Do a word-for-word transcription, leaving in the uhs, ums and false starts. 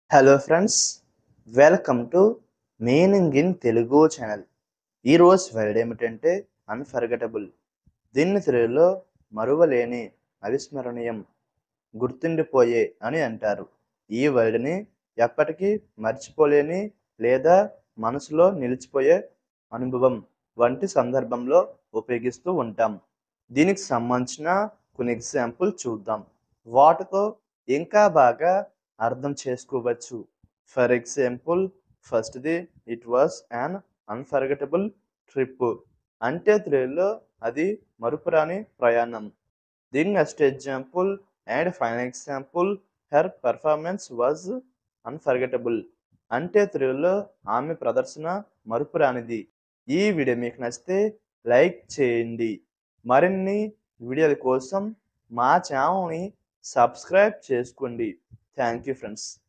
Hello friends, welcome to meaning in Telugu channel. ఈరోజు word ఏమిటంటే unforgettable. దీన్ని తెలుగులో మరువలేని, అవిస్మరణీయం, గుర్తుండిపోయే అని అంటారు. ఈ వర్డ్ని ఎప్పటికీ మర్చిపోలేని లేదా మనసులో నిలిచిపోయే అనుభవం వంటి సందర్భంలో ఉపయోగిస్తూ ఉంటాం. దీనికి సంబంధించిన కొన్ని ఎగ్జాంపుల్ చూద్దాం. వాటితో ఇంకా బాగా అర్థం చేసుకోవచ్చు. ఫర్ ఎగ్జాంపుల్, ఫస్ట్ది it was an unforgettable trip. అంటే తెలుగులో అది మరుపురాని ప్రయాణం. దీని next example and final example, her performance was unforgettable. అంటే తెలుగులో ఆమె ప్రదర్శన మరుపురానిది. ఈ వీడియో మీకు నచ్చితే లైక్ చేయండి. మరిన్ని వీడియోల కోసం మా ఛానల్ని సబ్స్క్రైబ్ చేసుకోండి. Thank you friends.